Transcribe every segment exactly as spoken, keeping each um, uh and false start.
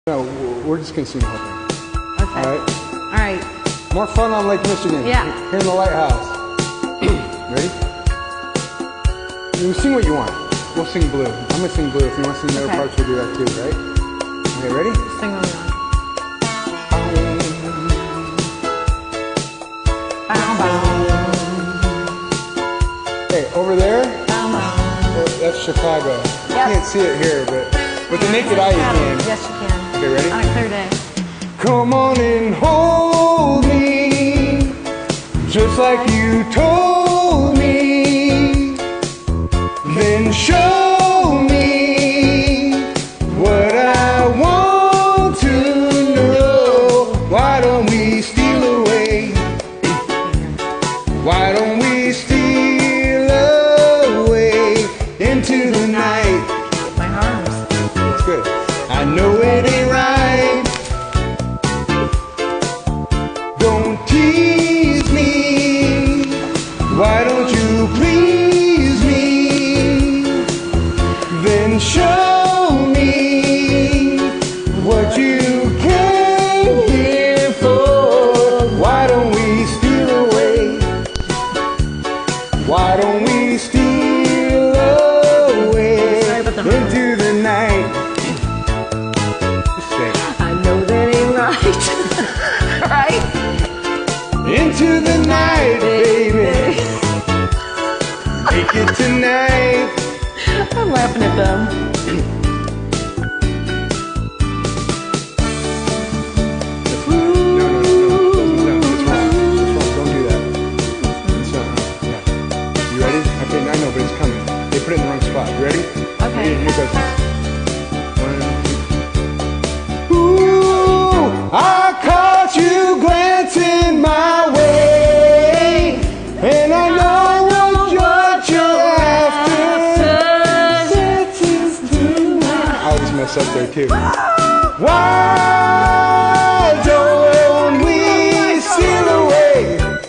No, we're just gonna sing the whole thing. Okay. All right. All right. More fun on Lake Michigan. Yeah. Here in the lighthouse. Ready? You can sing what you want. We'll sing blue. I'm gonna sing blue. If you want to sing the other Okay. parts, we'll do that too, right? Okay, ready? Sing what we want. Bow, bow. Hey, over there, Bow, bow. that- that's Chicago. Yep. You can't see it here, but with the naked eye you can. Yes, you can. Okay, ready? On a clear day. Come on and hold me, just like you told me. Then show me what I want to know. Why don't we steal away? Why don't we steal away into the night? My arms. That's good. I know it ain't right. Don't tease me. Why don't you please me? Then show me what you came here for. Why don't we steal away? Why don't we steal away into the night? I know that ain't right. Right? Into the night, baby. Make it tonight. I'm laughing at them. No, no, no, no, no, it's wrong. It's wrong. Don't do that. It's not. Yeah. You ready? Okay, I know, but it's coming. They put it in the wrong spot. You ready? Okay. Here, here goes. One, two. Ooh, I caught you glancing my way, and I know what you're after. I always mess up there too. Why don't we steal away?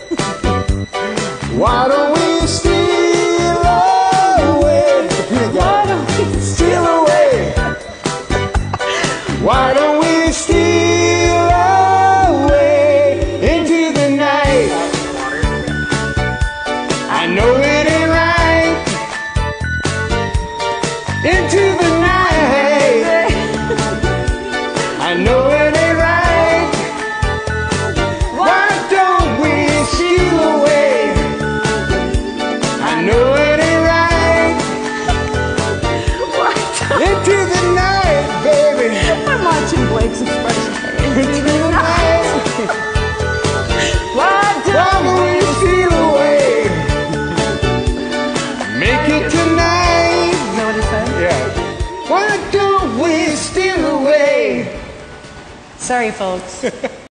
Why don't we steal away? Why don't we steal away? Why don't we steal away into the night? I know it ain't right. Into the night. I know it ain't right. Why don't we steal away? I know it ain't right. Into the night, baby. I'm watching Blake's expression. Into the night. Why Why don't we steal away? Make it tonight. Is that what he said? Yeah. Why don't we steal away? Sorry, folks.